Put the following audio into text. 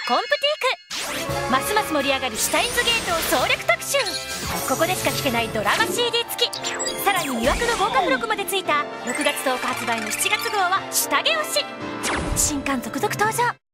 コンプティーク。ますます盛り上がるシュタインズゲートを総力特集。ここでしか聴けないドラマ CD 付き、さらに魅惑の豪華付録までついた6月10日発売の7月号は下着推し。新刊続々登場。